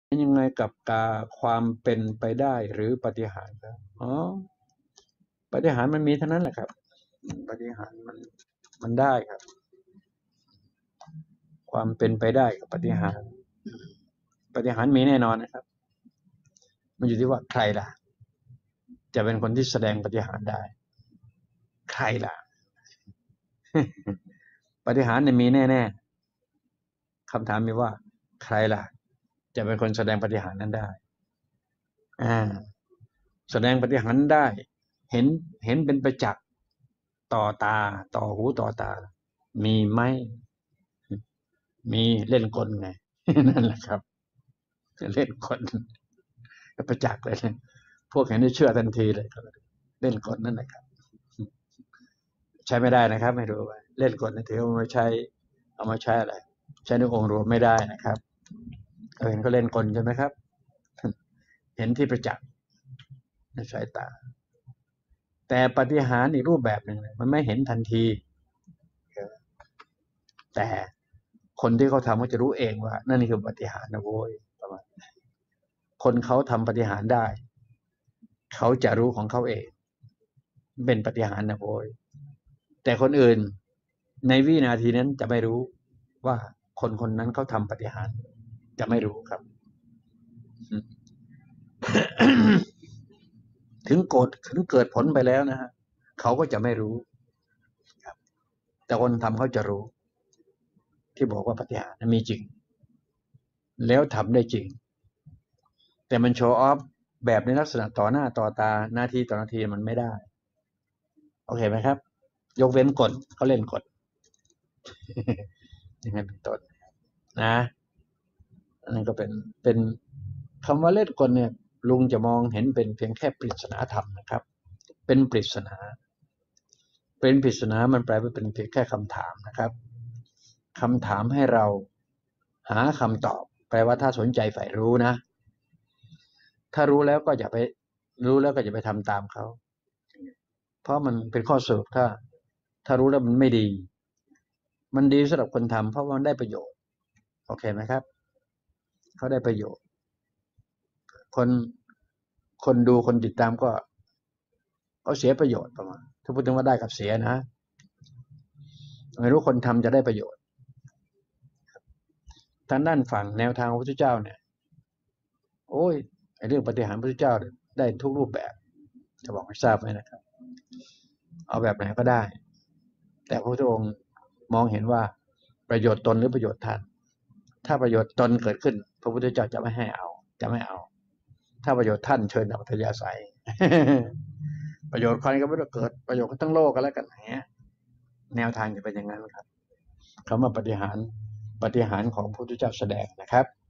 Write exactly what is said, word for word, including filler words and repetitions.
เป็นยังไงกับการความเป็นไปได้หรือปาฏิหาริย์ครับอ๋อปาฏิหาริย์มันมีเท่านั้นแหละครับปาฏิหาริย์มันมันได้ครับความเป็นไปได้กับปาฏิหาริย์ปาฏิหาริย์มีแน่นอนนะครับมันอยู่ที่ว่าใครล่ะจะเป็นคนที่แสดงปาฏิหาริย์ได้ใครล่ะปาฏิหาริย์เนี่ยมีแน่ๆคำถามมีว่าใครล่ะจะเป็นคนแสดงปาฏิหาริย์นั้นได้อ่าแสดงปาฏิหาริย์ได้เห็นเห็นเป็นประจักษ์ต่อตาต่อหูต่อตามีไหมมีเล่นกลไงนั่นแหละครับเล่นกลประจักษ์เลยพวกเห็นได้เชื่อทันทีเลยเล่นกลนั่นแหละครับใช้ไม่ได้นะครับไม่รู้ว่าเล่นกลถือเอามาใช้เอามาใช้อะไรใช้ในองค์รวมไม่ได้นะครับเห็นเขาเล่นกลใช่ไหมครับเห็นที่ประจักษ์ในสายตาแต่ปาฏิหาริย์อีกรูปแบบหนึ่งมันไม่เห็นทันทีแต่คนที่เขาทำเขาจะรู้เองว่านั่นคือปาฏิหาริย์นะโว้ยประมาณคนเขาทำปาฏิหาริย์ได้เขาจะรู้ของเขาเองเป็นปาฏิหาริย์นะโว้ยแต่คนอื่นในวินาทีนั้นจะไม่รู้ว่าคนคนนั้นเขาทำปาฏิหาริย์จะไม่รู้ครับถึงโกรธถึงเกิดผลไปแล้วนะฮะเขาก็จะไม่รู้ครับแต่คนทำเขาจะรู้ที่บอกว่าปาฏิหาริย์มีจริงแล้วทำได้จริงแต่มันโชว์ออฟแบบในลักษณะต่อหน้าต่อตานาทีต่อนาทีมันไม่ได้โอเคไหมครับยกเว้นกฎเขาเล่นกฎอย่างนั้นเป็นต้นนะอันนั้นก็เป็นเป็นคำว่าเล่นกลเนี่ยลุงจะมองเห็นเป็นเพียงแค่ปริศนาธรรมนะครับเป็นปริศนาเป็นปริศนามันแปลว่าเป็นเพียงแค่คำถามนะครับคำถามให้เราหาคำตอบแปลว่าถ้าสนใจใฝ่รู้นะถ้ารู้แล้วก็อย่าไปรู้แล้วก็อย่าไปทำตามเขาเพราะมันเป็นข้อสรุปถ้าถ้ารู้แล้วมันไม่ดีมันดีสำหรับคนทำเพราะว่ามันได้ประโยชน์โอเคไหมครับเขาได้ประโยชน์คนคนดูคนติดตามก็เขาเสียประโยชน์ประมาณถ้าพูดถึงว่าได้กับเสียนะไม่รู้คนทำจะได้ประโยชน์ทางด้านฝั่งแนวทางของพระพุทธเจ้าเนี่ยโอ้ยไอ้เรื่องปฏิหารย์พระพุทธเจ้าได้ทุกรูปแบบจะบอกให้ทราบไหมนะครับเอาแบบไหนก็ได้แต่พระพุทธองค์มองเห็นว่าประโยชน์ตนหรือประโยชน์ท่านถ้าประโยชน์ตนเกิดขึ้นพระพุทธเจ้าจะไม่ให้เอาจะไม่เอาถ้าประโยชน์ท่านเชิญอัธยาศัยประโยชน์ใครก็ไม่ต้องเกิดประโยชน์ทั้งโลกก็แล้วกันอย่างเงี้ยแนวทางจะเป็นอย่างนั้นครับคำว่าปฏิหารปฏิหารของพระพุทธเจ้าแสดงนะครับ